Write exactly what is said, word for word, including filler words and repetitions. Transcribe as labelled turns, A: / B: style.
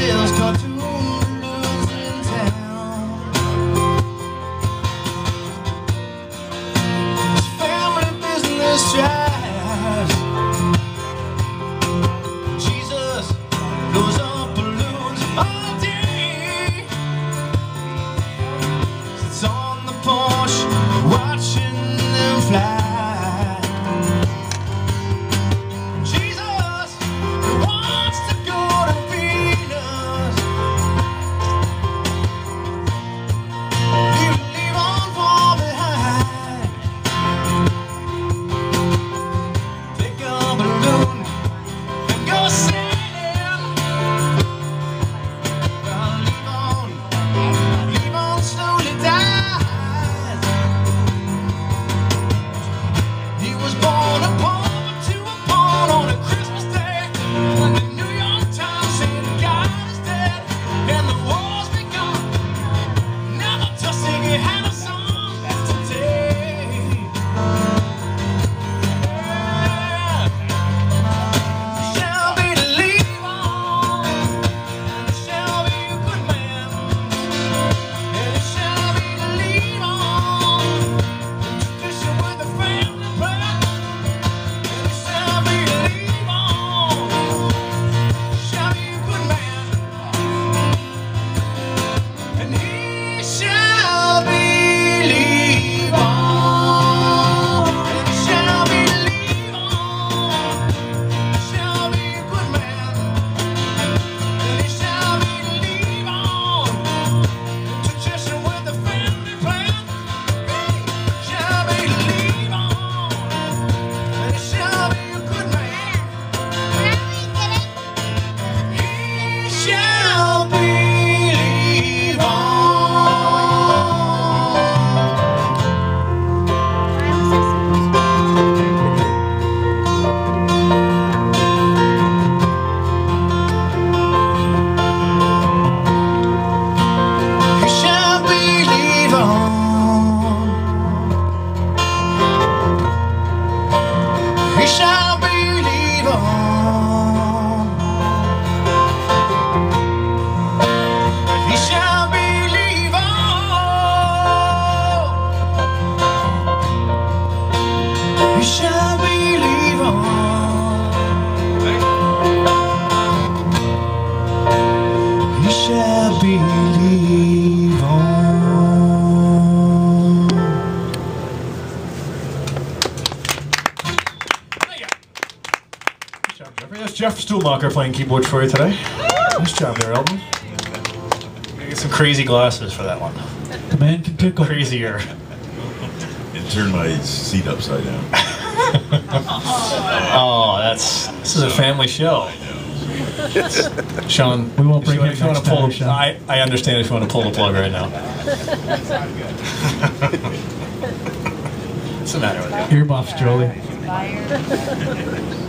A: sells cartoons in town. His family business thrives. Jesus blows up balloons all day. Sits on the porch watching them fly. Believe on. Good job, Jeffrey. That's Jeff Stuhlmacher playing keyboards for you today. Nice job there, Elton. Gotta get some crazy glasses for that one.
B: The man can tickle.
A: Crazier.
C: It turned my seat upside down.
A: Oh, that's this is a family show. Sean,
B: we won't
A: if
B: bring
A: you,
B: him
A: if you want to
B: next
A: pull.
B: time, Sean.
A: I I understand if you want to pull the plug right now. What's the matter with you?
B: Earmuffs, Jolie.